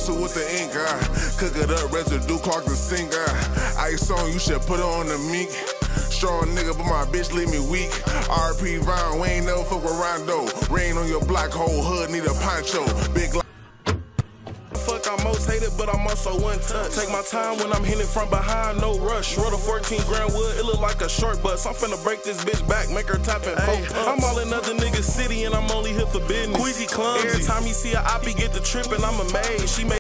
Hustle with the ink, cook it up, residue, clock the sink, Ice on, you should put it on the meek. Strong nigga, but my bitch leave me weak. RP Vine, we ain't never fuck with Rondo. Rain on your block, whole hood need a poncho. Big Fuck, I'm most hated, but I'm also one touch. Take my time when I'm hitting from behind, no rush. Roll a 14 grand wood, it look like a short bus. I'm finna break this bitch back, make her tap and folk. I'm all in other niggas' city and I'm only here for business. Queasy clumsy. Every time you see a oppie get the trip and I'm amazed. She made